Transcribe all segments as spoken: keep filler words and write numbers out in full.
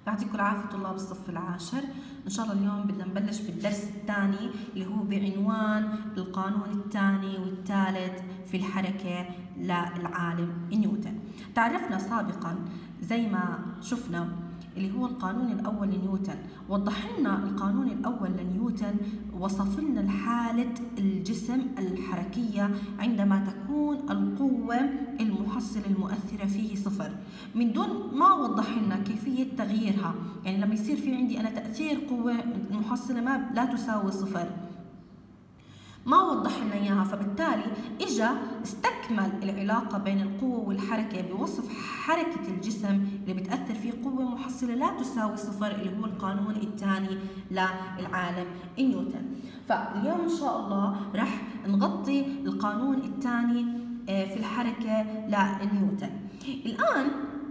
يعطيكم العافية طلاب الصف العاشر. إن شاء الله اليوم بدنا نبلش بالدرس الثاني اللي هو بعنوان القانون الثاني والثالث في الحركة للعالم نيوتن. تعرفنا سابقا زي ما شفنا اللي هو القانون الأول لنيوتن، وضح لنا القانون الأول لنيوتن، وصف لنا حالة الجسم الحركية عندما تكون القوة المحصلة المؤثرة فيه صفر، من دون ما وضح لنا كيفية تغييرها. يعني لما يصير في عندي أنا تأثير قوة محصلة ما لا تساوي صفر، ما وضح لنا اياها، فبالتالي اجى استكمل العلاقه بين القوه والحركه بوصف حركه الجسم اللي بتاثر فيه قوه محصله لا تساوي صفر، اللي هو القانون الثاني للعالم نيوتن. فاليوم ان شاء الله رح نغطي القانون الثاني في الحركه لنيوتن. الان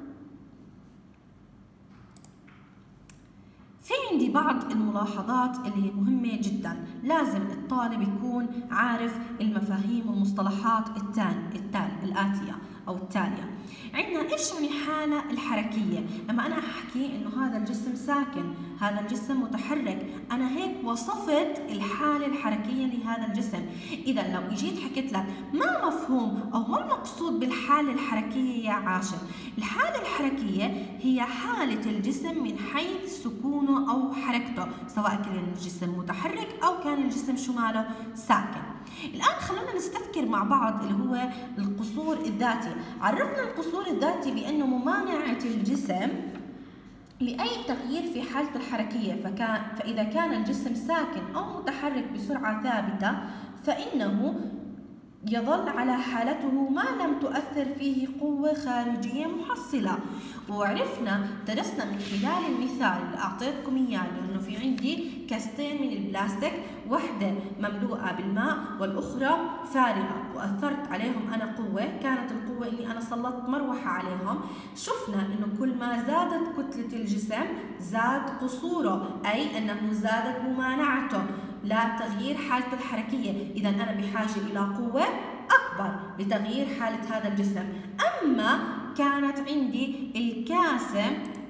في عندي بعض الملاحظات اللي مهمة جدا، لازم الطالب يكون عارف المفاهيم والمصطلحات التالية الآتية أو التالية. عندنا إيش يعني حالة الحركية؟ لما أنا أحكي إنه هذا الجسم ساكن، هذا الجسم متحرك، أنا هيك وصفت الحالة الحركية لهذا الجسم. إذا لو إجيت حكيت لك ما مفهوم أو ما المقصود بالحالة الحركية يا عاشر؟ الحالة الحركية هي حالة الجسم من حيث سكونه أو حركته، سواء كان الجسم متحرك أو كان الجسم شو ماله ساكن. الآن خلونا نستذكر مع بعض اللي هو القصور الذاتي. عرفنا القصور الذاتي بأنه ممانعة الجسم لأي تغيير في حالته الحركية، فكان فإذا كان الجسم ساكن أو متحرك بسرعة ثابتة فإنه يظل على حالته ما لم تؤثر فيه قوة خارجية محصلة. وعرفنا درسنا من خلال المثال اللي أعطيتكم إياه إنه في عندي كاستين من البلاستيك، واحدة مملوءة بالماء والأخرى فارغة، وأثرت عليهم أنا قوة، كانت القوة إني أنا سلطت مروحة عليهم. شفنا إنه كل ما زادت كتلة الجسم زاد قصوره، أي أنه زادت ممانعته لا تغيير حالته الحركية. إذا أنا بحاجة إلى قوة أكبر لتغيير حالة هذا الجسم. أما كانت عندي الكاسة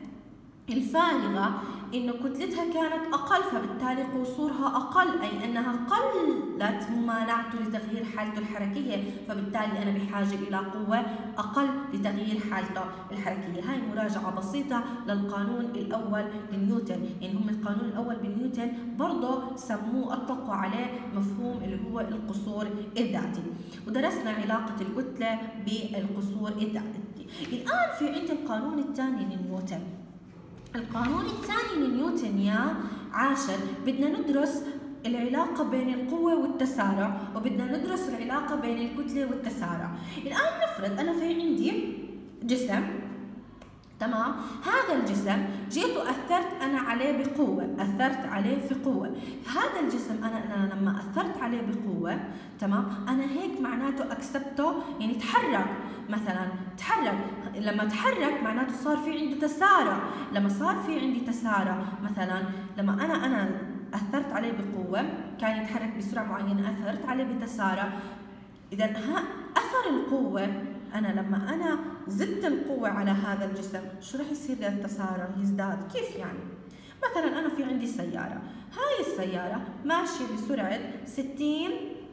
الفارغة إنه كتلتها كانت أقل، فبالتالي قصورها أقل، أي أنها قلت ممانعته لتغيير حالته الحركية، فبالتالي أنا بحاجة إلى قوة أقل لتغيير حالته الحركية. هاي مراجعة بسيطة للقانون الأول لنيوتن. يعني هم القانون الأول بنيوتن برضه سموه أطلقوا عليه مفهوم اللي هو القصور الذاتي، ودرسنا علاقة الكتلة بالقصور الذاتي. الآن في عندي القانون الثاني لنيوتن. القانون الثاني لنيوتن يا عاشر بدنا ندرس العلاقة بين القوة والتسارع، وبدنا ندرس العلاقة بين الكتلة والتسارع. الآن نفرض أنا في عندي جسم، تمام؟ هذا الجسم جيت وأثرت أنا عليه بقوة، أثرت عليه في قوة. هذا الجسم أنا أنا لما أثرت عليه بقوة، تمام؟ أنا هيك معناته أكسبته، يعني تحرك مثلا، تحرك. لما تحرك معناته صار في عنده تسارع. لما صار في عندي تسارع مثلا، لما أنا أنا أثرت عليه بقوة كان يتحرك بسرعة معينة، أثرت عليه بتسارع. إذا أثر القوة، أنا لما أنا زدت القوة على هذا الجسم شو رح يصير للتسارع؟ يزداد. كيف يعني؟ مثلا أنا في عندي سيارة، هاي السيارة ماشية بسرعة ستين،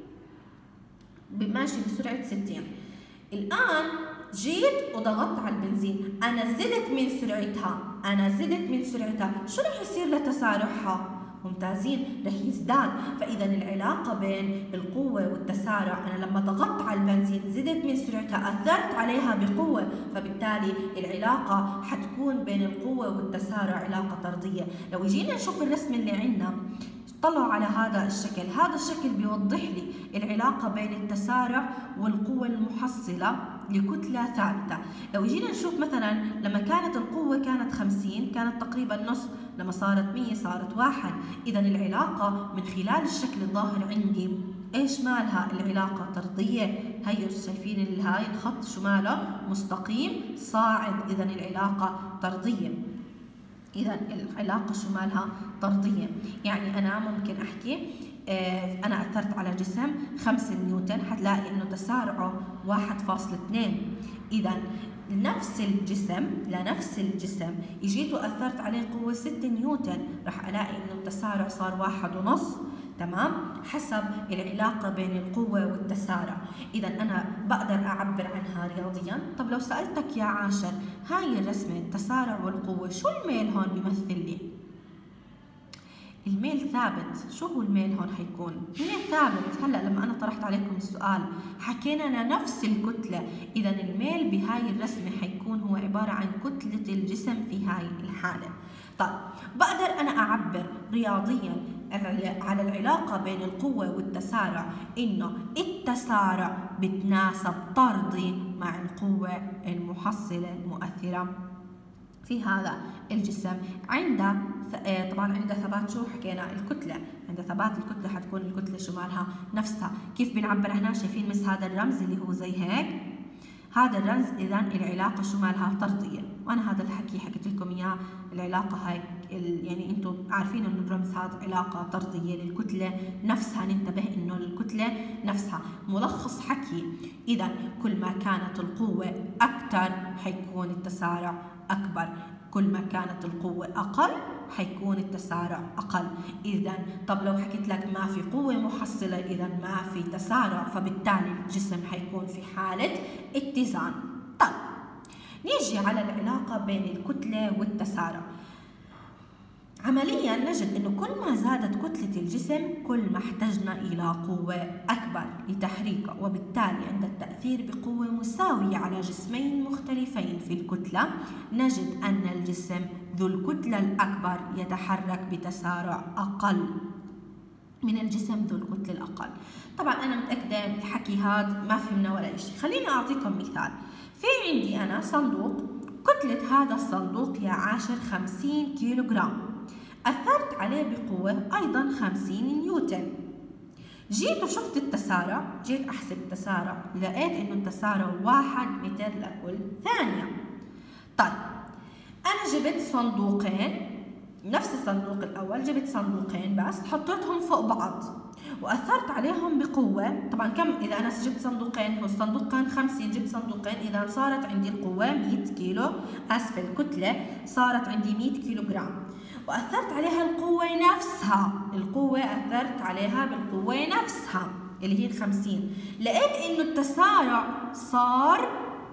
ماشية بسرعة ستين. الآن جيت وضغطت على البنزين، أنا زدت من سرعتها، أنا زدت من سرعتها، شو رح يصير لتسارعها؟ ممتازين، رح يزداد. فإذا العلاقة بين القوة والتسارع، أنا لما ضغطت على البنزين زدت من سرعتها، أثرت عليها بقوة، فبالتالي العلاقة حتكون بين القوة والتسارع علاقة طردية. لو جينا نشوف الرسم اللي عندنا، طلعوا على هذا الشكل، هذا الشكل بيوضح لي العلاقة بين التسارع والقوة المحصلة لكتلة ثابتة. لو جينا نشوف مثلا لما كانت القوة كانت خمسين كانت تقريبا نص، لما صارت مية صارت واحد. إذا العلاقة من خلال الشكل الظاهر عندي إيش مالها؟ العلاقة طردية. هيو شايفين الهاي الخط شو ماله؟ مستقيم صاعد. إذا العلاقة طردية. إذا العلاقة شو مالها؟ طردية. يعني أنا ممكن أحكي أنا أثرت على جسم خمسة نيوتن، حتلاقي إنه تسارعه واحد فاصلة اثنين. إذا نفس الجسم لنفس الجسم اجيت واثرت عليه قوه ستة نيوتن، راح الاقي انه التسارع صار واحد ونص، تمام، حسب العلاقه بين القوه والتسارع. اذا انا بقدر اعبر عنها رياضيا. طب لو سالتك يا عاشر هاي الرسمه التسارع والقوه شو الميل هون بيمثل لي؟ الميل ثابت. شو هو الميل هون حيكون؟ الميل ثابت. هلا لما انا طرحت عليكم السؤال حكينا لنا نفس الكتله، اذا الميل بهاي الرسمه حيكون هو عباره عن كتله الجسم في هاي الحاله. طيب بقدر انا اعبر رياضيا على العلاقه بين القوه والتسارع انه التسارع بتناسب طردي مع القوه المحصله المؤثره في هذا الجسم. عند طبعا عند ثبات شو حكينا؟ الكتله. عند ثبات الكتله حتكون الكتله شو مالها؟ نفسها. كيف بنعبر هنا؟ شايفين مس هذا الرمز اللي هو زي هيك؟ هذا الرمز اذا العلاقه شو مالها؟ طرديه. وانا هذا الحكي حكيت لكم اياه، العلاقه هاي يعني انتم عارفين انه الرمز هذا علاقه طرديه للكتله نفسها، ننتبه انه الكتله نفسها. ملخص حكي، اذا كل ما كانت القوه اكثر حيكون التسارع اكبر، كل ما كانت القوة أقل حيكون التسارع أقل. إذا طب لو حكيت لك ما في قوة محصلة إذا ما في تسارع، فبالتالي الجسم حيكون في حالة اتزان. طيب نيجي على العلاقة بين الكتلة والتسارع. عمليا نجد انه كل ما زادت كتلة الجسم كل ما احتجنا الى قوة اكبر لتحريكه، وبالتالي عند التأثير بقوة مساوية على جسمين مختلفين في الكتلة نجد ان الجسم ذو الكتلة الاكبر يتحرك بتسارع اقل من الجسم ذو الكتلة الاقل. طبعا انا متأكدة من الحكي هذا ما فهمنا ولا شيء. خليني اعطيكم مثال. في عندي انا صندوق، كتلة هذا الصندوق يا عاشر خمسين كيلو جرام، أثرت عليه بقوة أيضا خمسين نيوتن. جيت وشفت التسارع، جيت أحسب التسارع، لقيت إنه التسارع واحد متر لكل ثانية. طيب أنا جبت صندوقين، نفس الصندوق الأول، جبت صندوقين بس حطيتهم فوق بعض وأثرت عليهم بقوة. طبعا كم إذا أنا جبت صندوقين، هو الصندوق كان خمسين، جبت صندوقين إذا صارت عندي القوة مية كيلو، آسف الكتلة صارت عندي مية كيلو جرام، وأثرت عليها القوة نفسها، القوة أثرت عليها بالقوة نفسها اللي هي الخمسين. لقيت إنه التسارع صار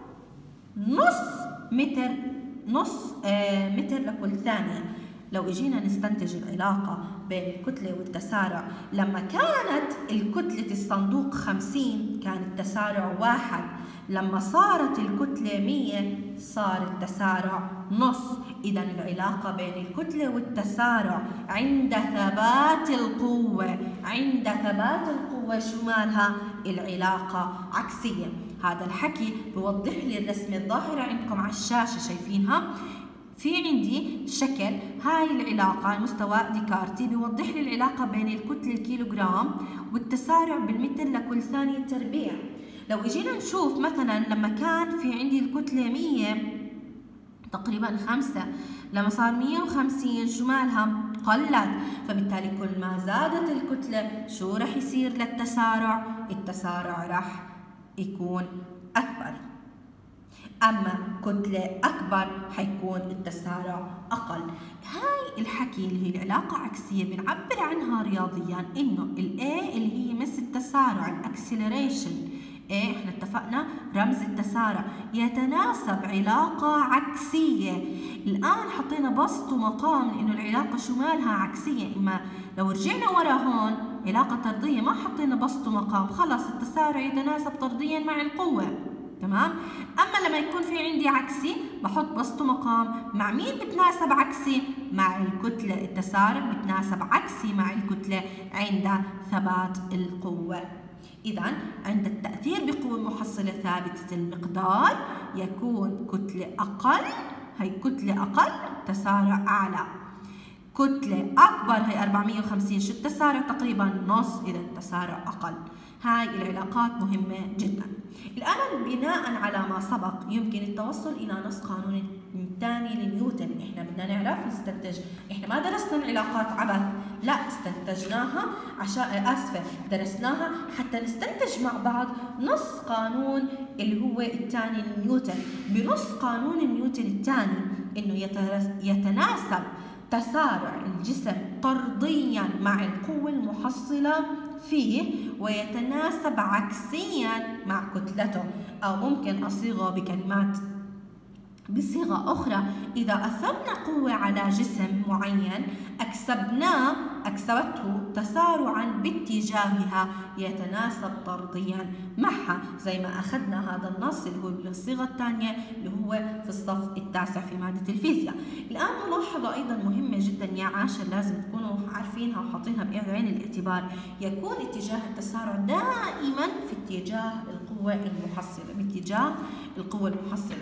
نص متر، نص آه متر لكل ثانية. لو اجينا نستنتج العلاقة بين الكتلة والتسارع، لما كانت الكتلة الصندوق خمسين كان التسارع واحد، لما صارت الكتلة مية صار التسارع نص. إذا العلاقة بين الكتلة والتسارع عند ثبات القوة، عند ثبات القوة شو مالها؟ العلاقة عكسية. هذا الحكي بوضح لي الرسمة الظاهرة عندكم على الشاشة، شايفينها؟ في عندي شكل هاي العلاقة على مستوى ديكارتي بيوضح لي العلاقة بين الكتلة الكيلوغرام والتسارع بالمتر لكل ثانية تربيع. لو اجينا نشوف مثلا لما كان في عندي الكتلة مية تقريبا خمسة، لما صار مية وخمسين شو مالها؟ قلت. فبالتالي كل ما زادت الكتلة شو رح يصير للتسارع؟ التسارع رح يكون أكبر. أما كتلة أكبر حيكون التسارع أقل. هاي الحكي اللي هي العلاقة عكسية بنعبر عنها رياضيا إنه ال A اللي هي مس التسارع، الأكسلريشن، إيه إحنا اتفقنا رمز التسارع يتناسب علاقة عكسية. الآن حطينا بسط ومقام لأنه العلاقة شو مالها عكسية. إما لو رجعنا ورا هون علاقة طردية ما حطينا بسط ومقام، خلص التسارع يتناسب طرديا مع القوة، تمام؟ أما لما يكون في عندي عكسي بحط بسط ومقام. مع مين بتناسب عكسي؟ مع الكتلة. التسارع بتناسب عكسي مع الكتلة عند ثبات القوة. إذا عند التأثير بقوة محصلة ثابتة المقدار يكون كتلة أقل، هي كتلة أقل تسارع أعلى. كتلة أكبر هي أربعمية وخمسين، شو التسارع؟ تقريبا نص، إذا التسارع أقل. هاي العلاقات مهمة جدا. الآن بناء على ما سبق يمكن التوصل إلى نص قانون الثاني لنيوتن. إحنا بدنا نعرف نستنتج، إحنا ما درسنا العلاقات عبث، لا استنتجناها عشان آسفة درسناها حتى نستنتج مع بعض نص قانون اللي هو الثاني نيوتن. بنص قانون نيوتن الثاني إنه يتناسب تسارع الجسم طرديا مع القوة المحصلة فيه، ويتناسب عكسيا مع كتلته. أو ممكن أصيغه بكلمات بصيغة أخرى، إذا أثرنا قوة على جسم معين أكسبناه أكسبته تسارعا باتجاهها يتناسب طرديا معها، زي ما أخذنا هذا النص اللي هو بالصيغة الثانية اللي هو في الصف التاسع في مادة الفيزياء. الآن ملاحظة أيضا مهمة جدا يا عاشر لازم تكونوا عارفينها وحاطينها بعين الاعتبار، يكون اتجاه التسارع دائما في اتجاه القوة المحصلة، باتجاه القوة المحصلة.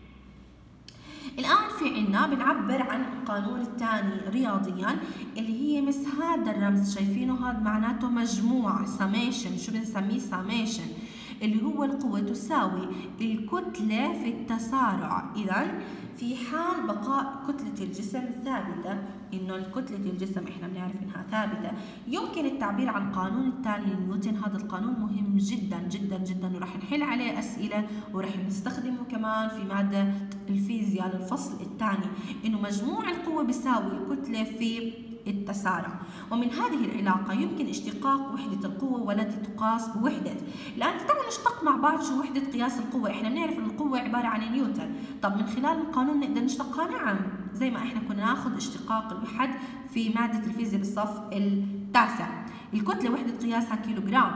الآن في عنا بنعبر عن القانون الثاني رياضيا اللي هي مس هذا الرمز شايفينه، هذا معناته مجموع سميشن، شو بنسميه سميشن، اللي هو القوة تساوي الكتلة في التسارع. إذا في حال بقاء كتلة الجسم ثابتة، إنه الكتلة الجسم إحنا بنعرف إنها ثابتة، يمكن التعبير عن القانون الثاني لنيوتن. هذا القانون مهم جدا جدا جدا وراح نحل عليه أسئلة وراح نستخدمه كمان في مادة الفيزياء للفصل الثاني، إنه مجموع القوة بيساوي الكتلة في التسارع. ومن هذه العلاقة يمكن اشتقاق وحدة القوة والتي تقاس بوحدة. الآن تعالوا نشتق مع بعض شو وحدة قياس القوة. احنا بنعرف ان القوة عبارة عن نيوتن، طب من خلال القانون نقدر نشتقها؟ نعم، زي ما احنا كنا ناخذ اشتقاق الوحد في مادة الفيزياء بالصف التاسع. الكتلة وحدة قياسها كيلوغرام،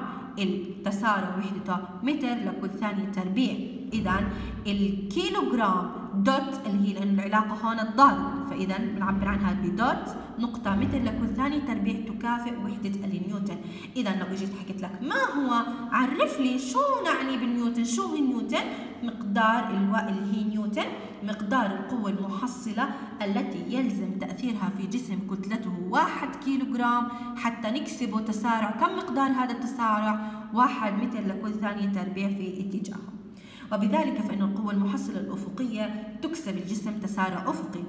التسارع وحدته متر لكل ثانية تربيع. إذا الكيلوغرام دوت اللي هي لأن العلاقة هون الضرب، فإذا بنعبر عنها بدوت نقطة متر لكل ثانية تربيع تكافئ وحدة النيوتن. إذا لو اجيت حكيت لك ما هو، عرف لي شو نعني بالنيوتن، شو هي نيوتن؟ مقدار الواء اللي هي نيوتن، مقدار القوة المحصلة التي يلزم تأثيرها في جسم كتلته واحد كيلوغرام حتى نكسبه تسارع. كم مقدار هذا التسارع؟ واحد متر لكل ثانية تربيع في اتجاهه. وبذلك فإن القوة المحصلة الأفقية تكسب الجسم تسارع أفقي،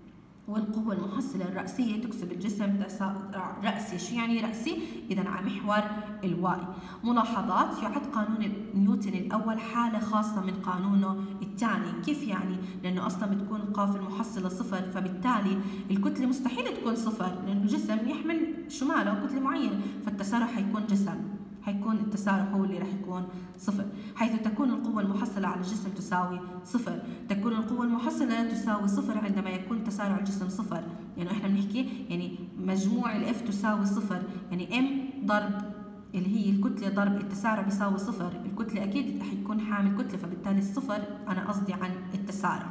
والقوة المحصلة الرأسية تكسب الجسم تسارع رأسي. شو يعني رأسي؟ إذا على محور الواي. ملاحظات: يعد قانون نيوتن الأول حالة خاصة من قانونه الثاني. كيف يعني؟ لأنه أصلا بتكون القاف المحصلة صفر، فبالتالي الكتلة مستحيل تكون صفر لأنه الجسم يحمل شماله كتلة معينة، فالتسارع حيكون جسم، حيكون التسارع هو اللي راح يكون صفر، حيث تكون القوة المحصلة على الجسم تساوي صفر. تكون القوة المحصلة تساوي صفر عندما يكون تسارع الجسم صفر، يعني احنا بنحكي يعني مجموع الاف تساوي صفر، يعني ام ضرب اللي هي الكتلة ضرب التسارع بيساوي صفر. الكتلة أكيد رح يكون حامل كتلة، فبالتالي الصفر أنا قصدي عن التسارع.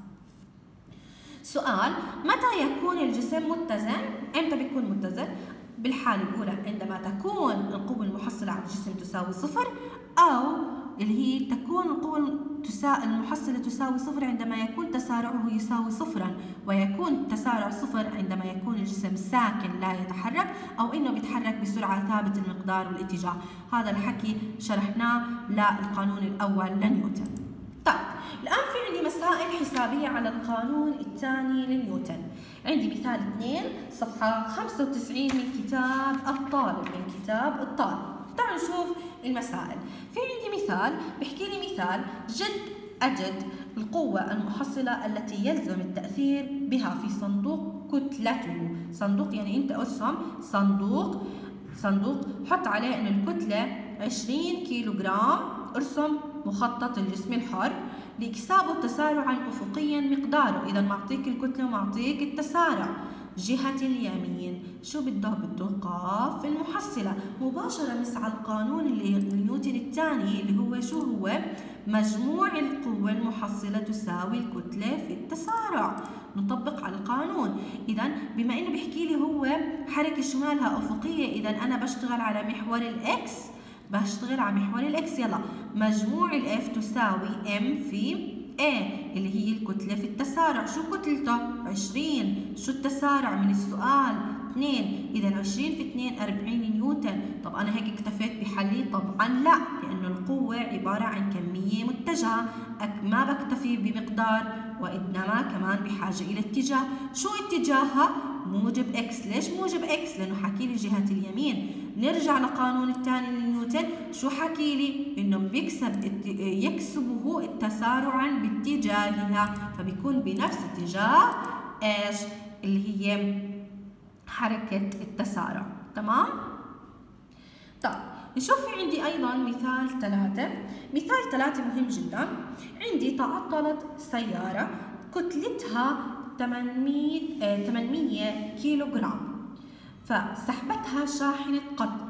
سؤال: متى يكون الجسم متزن؟ امتى بيكون متزن؟ بالحالة الأولى عندما تكون القوة المحصلة على الجسم تساوي صفر، أو اللي هي تكون القوة المحصلة تساوي صفر عندما يكون تسارعه يساوي صفرا، ويكون التسارع صفر عندما يكون الجسم ساكن لا يتحرك، أو إنه بيتحرك بسرعة ثابت المقدار والاتجاه. هذا الحكي شرحناه للقانون الأول لنيوتن. طيب الآن في عندي مسائل حسابية على القانون الثاني لنيوتن. عندي مثال اثنين صفحة خمسة وتسعين من كتاب الطالب، من كتاب الطالب. تعالوا نشوف المسائل. في عندي مثال بيحكي لي مثال: جد أجد القوة المحصلة التي يلزم التأثير بها في صندوق كتلته. صندوق يعني أنت أرسم صندوق، صندوق حط عليه إنه الكتلة عشرين كيلو جرام، ارسم مخطط الجسم الحر لإكسابه تسارعا أفقيا مقداره. إذا معطيك الكتلة ومعطيك التسارع. جهة اليمين شو بده؟ بده قاف المحصلة. مباشرة نسعى القانون اللي نيوتن الثاني اللي هو شو هو؟ مجموع القوة المحصلة تساوي الكتلة في التسارع. نطبق على القانون. إذا بما إنه بيحكي لي هو حركة شمالها أفقية، إذا أنا بشتغل على محور الإكس، بشتغل على محور الإكس. يلا مجموع الإف تساوي إم في A اللي هي الكتلة في التسارع. شو كتلته؟ عشرين. شو التسارع من السؤال؟ اثنين. إذا عشرين في اثنين أربعين نيوتن. طب أنا هيك اكتفيت بحلي؟ طبعا لا، لأنه القوة عبارة عن كمية متجهة، ما بكتفي بمقدار وإنما كمان بحاجة إلى اتجاه. شو اتجاهها؟ موجب إكس. ليش موجب إكس؟ لأنه حكي لي جهة اليمين. نرجع لقانون الثاني لنيوتن، شو حكي لي؟ انه بيكسب يكسبه التسارعا باتجاهها، فبيكون بنفس اتجاه ايش؟ اللي هي حركة التسارع. تمام؟ طيب نشوف في عندي أيضا مثال ثلاثة. مثال ثلاثة مهم جدا. عندي تعطلت سيارة كتلتها ثمانمئة كيلو جرام، فسحبتها شاحنة قطر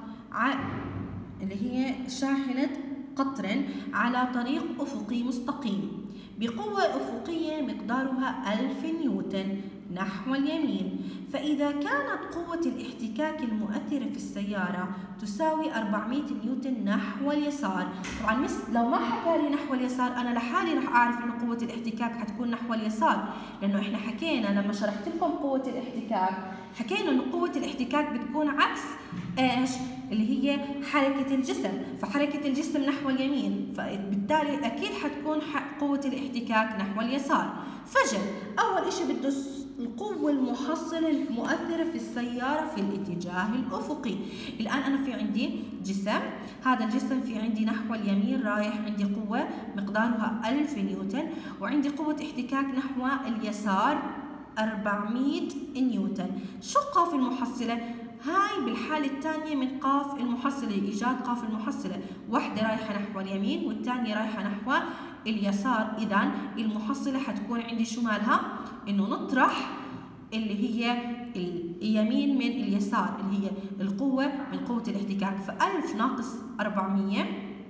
اللي هي شاحنة قطر على طريق أفقي مستقيم بقوة أفقية مقدارها ألف نيوتن نحو اليمين، فإذا كانت قوة الاحتكاك المؤثرة في السيارة تساوي أربعمئة نيوتن نحو اليسار. طبعا مس لو ما حكى لي نحو اليسار أنا لحالي رح أعرف إنه قوة الاحتكاك حتكون نحو اليسار، لأنه إحنا حكينا لما شرحت لكم قوة الاحتكاك حكينا إنه قوة الاحتكاك بتكون عكس إيش؟ اللي هي حركة الجسم، فحركة الجسم نحو اليمين، فبالتالي أكيد حتكون قوة الاحتكاك نحو اليسار. فجل أول إشي بده القوة المحصلة المؤثرة في السيارة في الاتجاه الأفقي. الآن أنا في عندي جسم، هذا الجسم في عندي نحو اليمين رايح، عندي قوة مقدارها ألف نيوتن، وعندي قوة احتكاك نحو اليسار أربعمئة نيوتن. شو قاف المحصلة؟ هاي بالحالة الثانية من قاف المحصلة، إيجاد قاف المحصلة، واحدة رايحة نحو اليمين والثانية رايحة نحو اليسار. إذا المحصلة حتكون عندي شو مالها؟ إنه نطرح اللي هي اليمين من اليسار اللي هي القوة من قوة الاحتكاك، فألف ناقص أربعمئة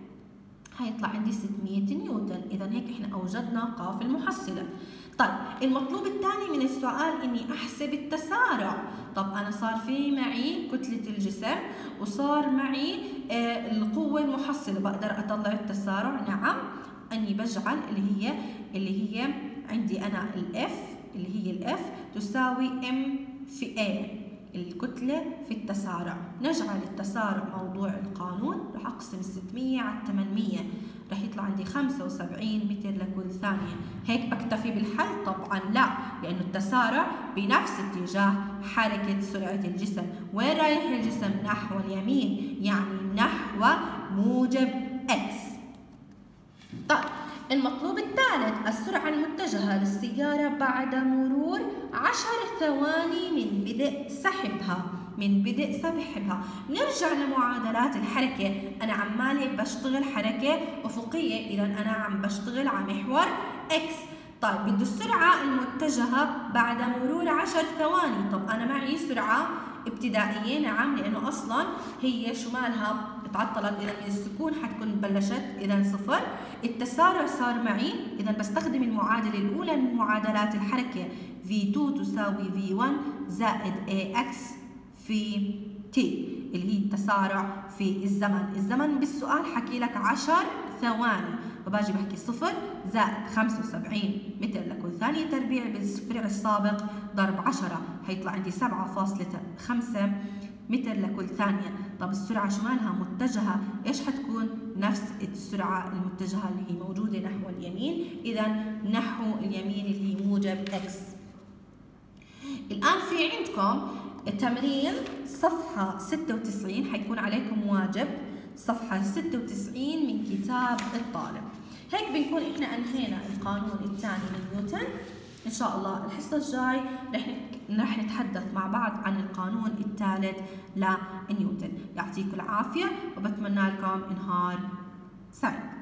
هيطلع عندي ستمئة نيوتن. إذا هيك إحنا أوجدنا قاف المحصلة. طيب المطلوب الثاني من السؤال إني أحسب التسارع. طب أنا صار في معي كتلة الجسم وصار معي آه القوة المحصلة، بقدر أطلع التسارع؟ نعم، أني بجعل اللي هي اللي هي عندي أنا الإف اللي هي الإف تساوي إم في A الكتلة في التسارع. نجعل التسارع موضوع القانون، رح أقسم ستمئة على ثمانمئة رح يطلع عندي خمسة وسبعين متر لكل ثانية. هيك بكتفي بالحل؟ طبعا لا، لأنه التسارع بنفس اتجاه حركة سرعة الجسم. وين رايح الجسم؟ نحو اليمين، يعني نحو موجب إكس. طيب المطلوب الثالث السرعة المتجهة للسيارة بعد مرور عشر ثواني من بدء سحبها من بدء سحبها. نرجع لمعادلات الحركة، أنا عمالي بشتغل حركة أفقية، إذا أنا عم بشتغل على محور إكس. طيب بده السرعة المتجهة بعد مرور عشر ثواني. طب أنا معي سرعة ابتدائية، نعم، لأنه أصلا هي شو مالها؟ تعطلت، إذا السكون حتكون بلشت، إذا صفر. التسارع صار معي، إذا بستخدم المعادلة الأولى من معادلات الحركة، في اثنين تساوي في واحد زائد إيه إكس في تي اللي هي التسارع في الزمن. الزمن بالسؤال حكي لك عشر ثواني، فباجي بحكي صفر زائد خمسة وسبعين متر لكل ثانية تربيع بالفعل السابق ضرب عشرة، هيطلع عندي سبعة فاصلة خمسة متر لكل ثانية. طب السرعة شو مالها؟ متجهة، ايش حتكون؟ نفس السرعة المتجهة اللي هي موجودة نحو اليمين، إذا نحو اليمين اللي هي موجب إكس. الآن في عندكم التمرين صفحة ستة وتسعين، حيكون عليكم واجب صفحة ستة وتسعين من كتاب الطالب. هيك بنكون احنا انهينا القانون الثاني من نيوتن. ان شاء الله الحصة الجاي رح رح نتحدث مع بعض عن القانون الثالث لنيوتن. يعطيكم العافية وبتمنى لكم نهار سعيد.